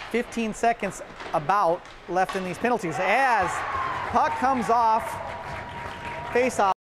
15 seconds about left in these penalties as puck comes off face-off.